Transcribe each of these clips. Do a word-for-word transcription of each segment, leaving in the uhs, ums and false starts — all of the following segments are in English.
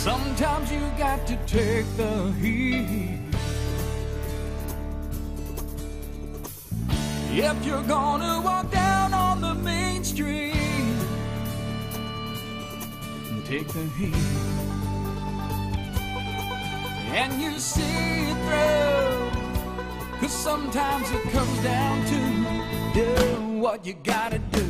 Sometimes you got to take the heat. If you're gonna walk down on the main street, take the heat, and you see it through. 'Cause sometimes it comes down to do what you gotta do.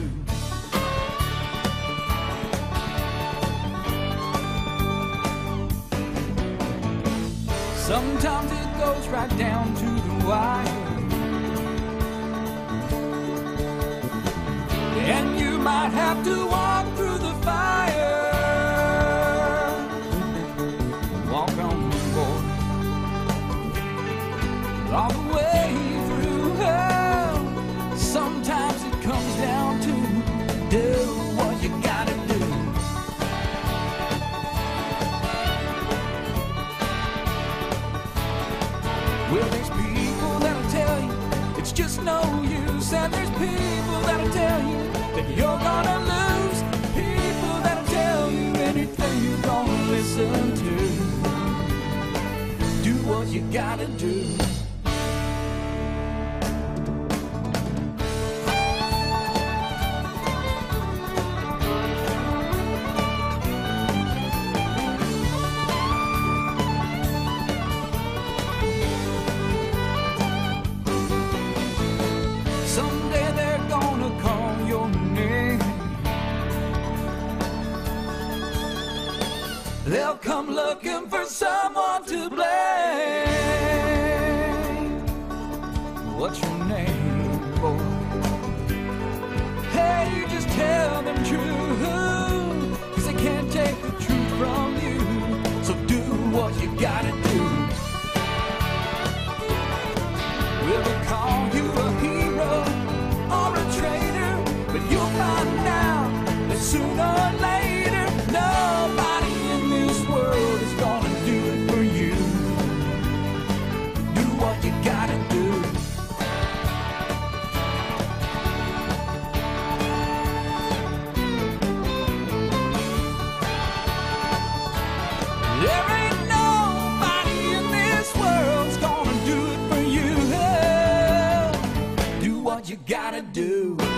Sometimes it goes right down to the wire, and you might have to walk through the fire. Walk on the board all the way through hell. Sometimes it comes down to do what you gotta do. Well, there's people that'll tell you it's just no use, and there's people that'll tell you that you're gonna lose. People that'll tell you anything you're gonna listen to. Do what you gotta do. Someday they're gonna call your name. They'll come looking for someone to blame. What's your name, boy? Hey, you just tell them true, 'cause they can't take the truth from you. So do what you gotta do. Will they call you a hero or a traitor? But you'll find out that sooner or later nobody in this world is gonna do it for you. Do what you gotta do. There ain't nobody in this world's gonna do it for you. Do what you gotta do.